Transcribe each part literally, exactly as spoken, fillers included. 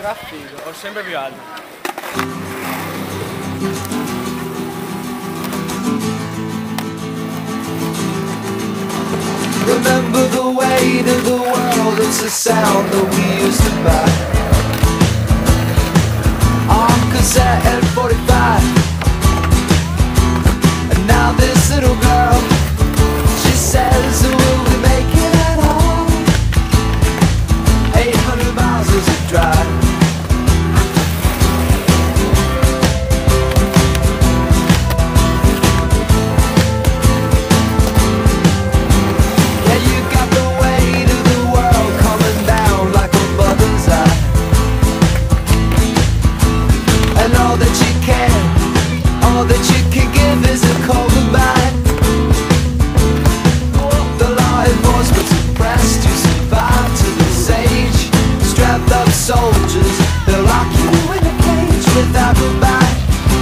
Traffico, ho sempre più alto. Remember the weight of the world, it's a sound that we used to buy on cassette and forty-five. And now this little girl, she says that we'll be making it home. Eight hundred miles is a drive. All that you can give is a cold goodbye. The law enforcement's oppressed, you survive to this age. Strapped up soldiers, they'll lock you in a cage without goodbye.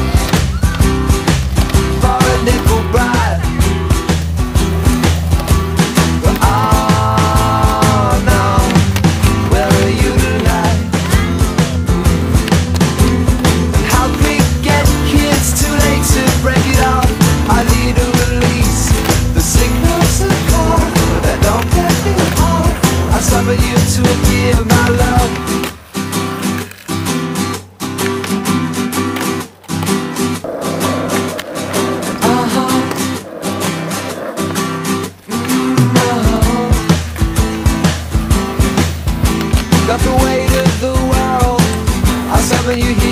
For a nickel bribe. But oh no, where are you tonight? How'd we get kids too late to break it off? I need a release. The signals are gone, that don't get me off. I summon you to give my love. Uh-huh. Mm-hmm. Got the weight of the world. I summon you here.